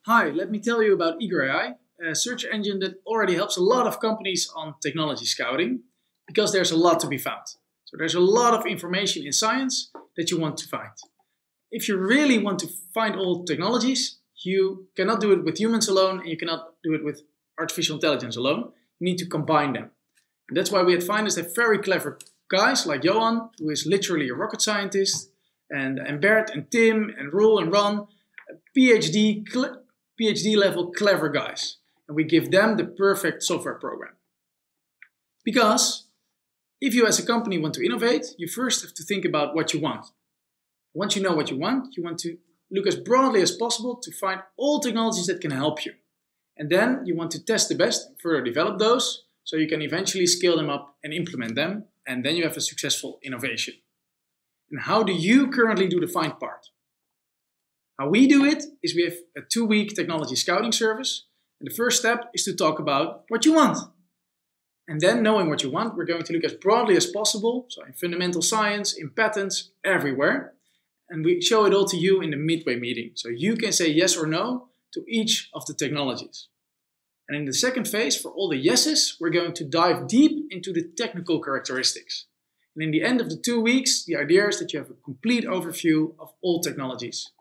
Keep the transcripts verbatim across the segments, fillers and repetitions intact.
Hi, let me tell you about I G O R A I, a search engine that already helps a lot of companies on technology scouting because there's a lot to be found. So there's a lot of information in science that you want to find. If you really want to find all technologies, you cannot do it with humans alone and you cannot do it with artificial intelligence alone. You need to combine them. And that's why we at Findest have very clever guys like Johan, who is literally a rocket scientist, and, and Bert and Tim and Roel and Ron, PhD, PhD level clever guys. And we give them the perfect software program. Because if you as a company want to innovate, you first have to think about what you want. Once you know what you want, you want to look as broadly as possible to find all technologies that can help you. And then you want to test the best and further develop those so you can eventually scale them up and implement them. And then you have a successful innovation. And how do you currently do the find part? How we do it is we have a two-week technology scouting service. And the first step is to talk about what you want. And then knowing what you want, we're going to look as broadly as possible. So in fundamental science, in patents, everywhere. And we show it all to you in the midway meeting. So you can say yes or no to each of the technologies. And in the second phase, for all the yeses, we're going to dive deep into the technical characteristics. And in the end of the two weeks, the idea is that you have a complete overview of all technologies.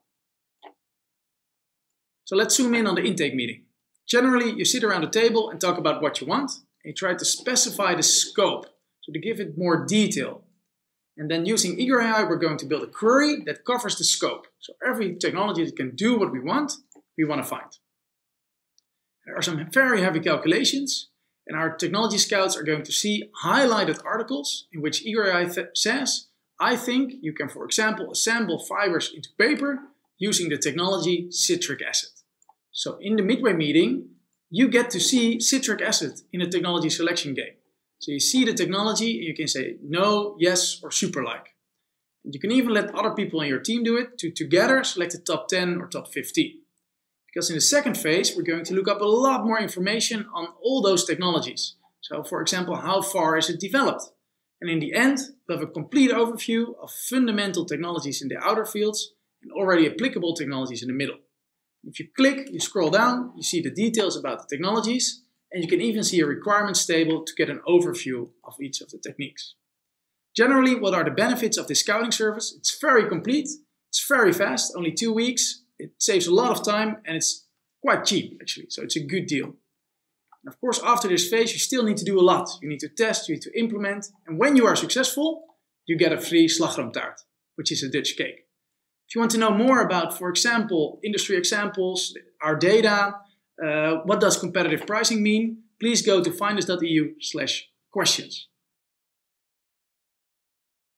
So let's zoom in on the intake meeting. Generally, you sit around the table and talk about what you want, and you try to specify the scope, so to give it more detail. And then using I G O R A I, we're going to build a query that covers the scope. So every technology that can do what we want, we want to find. There are some very heavy calculations, and our technology scouts are going to see highlighted articles in which I G O R A I says, I think you can, for example, assemble fibers into paper using the technology citric acid. So in the midway meeting, you get to see citric acid in a technology selection game. So you see the technology and you can say no, yes, or super like. And you can even let other people in your team do it to together select the top ten or top fifteen. Because in the second phase, we're going to look up a lot more information on all those technologies. So for example, how far is it developed? And in the end, we'll have a complete overview of fundamental technologies in the outer fields and already applicable technologies in the middle. If you click, you scroll down, you see the details about the technologies, and you can even see a requirements table to get an overview of each of the techniques. Generally, what are the benefits of this scouting service? It's very complete, it's very fast, only two weeks, it saves a lot of time, and it's quite cheap actually, so it's a good deal. And of course, after this phase, you still need to do a lot. You need to test, you need to implement, and when you are successful, you get a free slagroomtaart, which is a Dutch cake. If you want to know more about, for example, industry examples, our data, uh, what does competitive pricing mean, please go to findest dot e u slash questions.